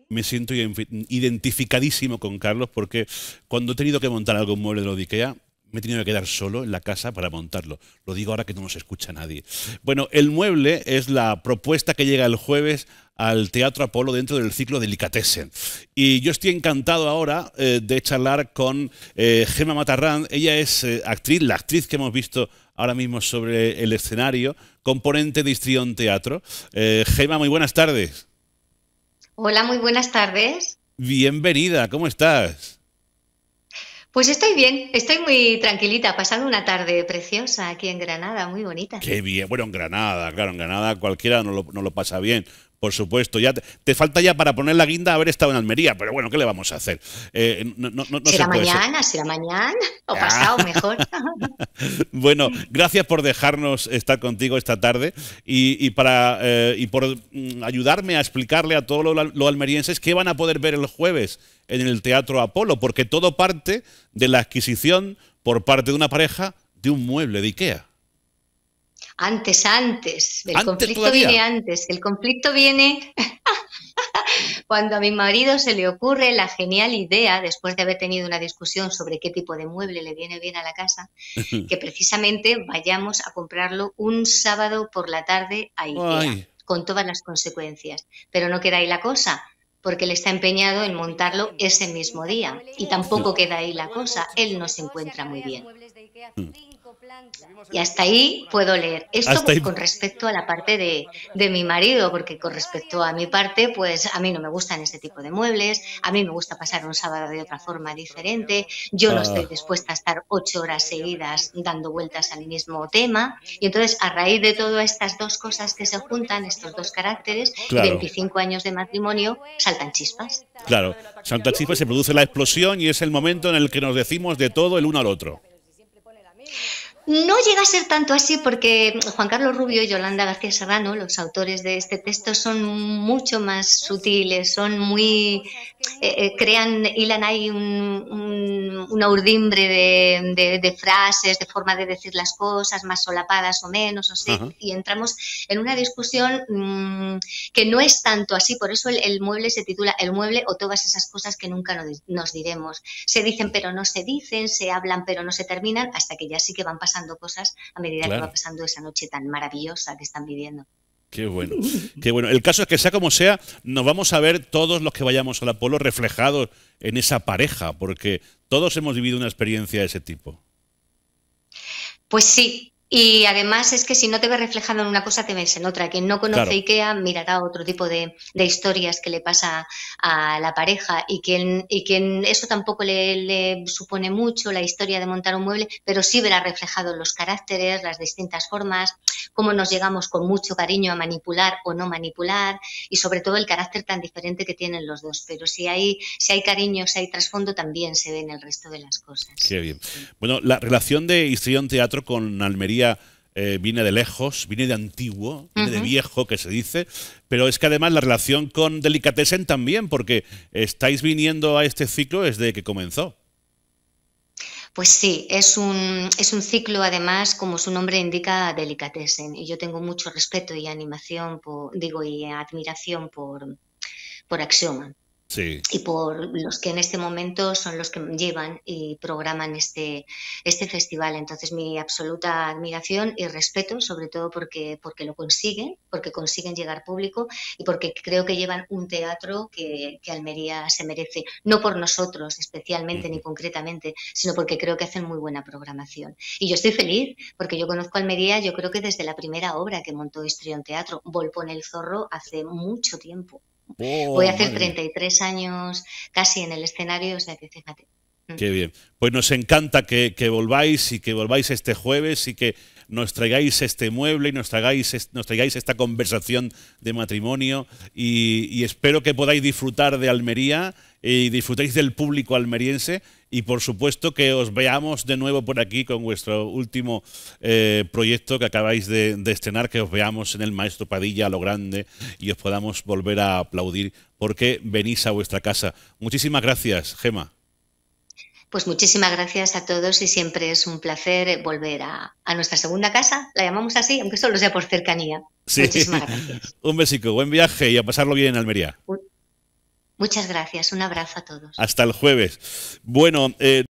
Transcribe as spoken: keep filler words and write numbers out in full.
Me siento identificadísimo con Carlos porque cuando he tenido que montar algún mueble de lo de IKEA, me he tenido que quedar solo en la casa para montarlo. Lo digo ahora que no nos escucha nadie. Bueno, el mueble es la propuesta que llega el jueves al Teatro Apolo dentro del ciclo Delicatessen. Y yo estoy encantado ahora eh, de charlar con eh, Gemma Matarrán. Ella es eh, actriz, la actriz que hemos visto ahora mismo sobre el escenario, componente de Histrión Teatro. Eh, Gemma, muy buenas tardes. Hola, muy buenas tardes. Bienvenida, ¿cómo estás? Pues estoy bien, estoy muy tranquilita, pasando una tarde preciosa aquí en Granada, muy bonita. Qué bien. Bueno, en Granada, claro, en Granada cualquiera no lo, no lo pasa bien, por supuesto. Ya te, te falta ya para poner la guinda haber estado en Almería, pero bueno, ¿qué le vamos a hacer? Eh, no, no, no, no se Será puede ser. mañana, será mañana, o Ah. pasado mejor. Bueno, gracias por dejarnos estar contigo esta tarde y, y para, eh, y por mm, ayudarme a explicarle a todos los lo almerienses qué van a poder ver el jueves en el Teatro Apolo, porque todo parte de la adquisición por parte de una pareja de un mueble de IKEA. Antes, antes, el Antes conflicto todavía. viene antes, el conflicto viene cuando a mi marido se le ocurre la genial idea, después de haber tenido una discusión sobre qué tipo de mueble le viene bien a la casa, que precisamente vayamos a comprarlo un sábado por la tarde a IKEA, Ay, con todas las consecuencias. Pero no queda ahí la cosa, porque él está empeñado en montarlo ese mismo día. Y tampoco queda ahí la cosa, él no se encuentra muy bien. Y hasta ahí puedo leer. hasta Esto ahí. con respecto a la parte de, de mi marido, porque con respecto a mi parte, pues a mí no me gustan este tipo de muebles, a mí me gusta pasar un sábado de otra forma diferente, yo no estoy Ah, dispuesta a estar ocho horas seguidas dando vueltas al mismo tema. Y entonces, a raíz de todas estas dos cosas que se juntan, estos dos caracteres y claro, veinticinco años de matrimonio, saltan chispas. claro. Santa Chispa se produce la explosión y es el momento en el que nos decimos de todo el uno al otro. No llega a ser tanto así porque Juan Carlos Rubio y Yolanda García Serrano, los autores de este texto, son mucho más sutiles, son muy, eh, eh, crean, hilan ahí un, un, una urdimbre de, de, de frases, de forma de decir las cosas, más solapadas o menos, o sea, Ajá. y entramos en una discusión mmm, que no es tanto así, por eso el, el mueble se titula El mueble o todas esas cosas que nunca nos, nos diremos. Se dicen pero no se dicen, se hablan pero no se terminan, hasta que ya sí que van pasando cosas a medida que va Claro. pasando esa noche tan maravillosa que están viviendo. Qué bueno, qué bueno. El caso es que sea como sea, nos vamos a ver todos los que vayamos al Apolo reflejados en esa pareja, porque todos hemos vivido una experiencia de ese tipo. Pues sí, y además es que si no te ves reflejado en una cosa, te ves en otra. Quien no conoce Claro, IKEA mirará otro tipo de, de historias que le pasa a la pareja y quien, y quien eso tampoco le, le supone mucho, la historia de montar un mueble, pero sí verá reflejado los caracteres, las distintas formas, cómo nos llegamos con mucho cariño a manipular o no manipular y sobre todo el carácter tan diferente que tienen los dos. Pero si hay, si hay cariño, si hay trasfondo, también se ve en el resto de las cosas. qué bien. Bueno, la relación de Histrión Teatro con Almería eh, viene de lejos, viene de antiguo, viene de Ujú. viejo, que se dice, pero es que además la relación con Delicatessen también, porque estáis viniendo a este ciclo desde que comenzó. Pues sí, es un, es un ciclo, además, como su nombre indica, delicatessen. Y yo tengo mucho respeto y animación, por, digo, y admiración por, por Axioma Sí, y por los que en este momento son los que llevan y programan este, este festival. Entonces, mi absoluta admiración y respeto, sobre todo porque, porque lo consiguen, porque consiguen llegar público y porque creo que llevan un teatro que, que Almería se merece, no por nosotros especialmente ni ujú, concretamente, sino porque creo que hacen muy buena programación. Y yo estoy feliz, porque yo conozco Almería, yo creo que desde la primera obra que montó Histrión Teatro, Volpone el Zorro, hace mucho tiempo. Voy oh, a hacer madre mía. treinta y tres años casi en el escenario, o sea que fíjate. Mm. Qué bien. Pues nos encanta que, que volváis y que volváis este jueves y que nos traigáis este mueble y nos traigáis, nos traigáis esta conversación de matrimonio y, y espero que podáis disfrutar de Almería y disfrutéis del público almeriense y por supuesto que os veamos de nuevo por aquí con vuestro último eh, proyecto que acabáis de, de estrenar, que os veamos en el Maestro Padilla a lo grande y os podamos volver a aplaudir porque venís a vuestra casa. Muchísimas gracias, Gema. Pues muchísimas gracias a todos y siempre es un placer volver a, a nuestra segunda casa, la llamamos así, aunque solo sea por cercanía. Sí, Muchísimas gracias. un besico, buen viaje y a pasarlo bien en Almería. Muchas gracias, un abrazo a todos. Hasta el jueves. Bueno, eh,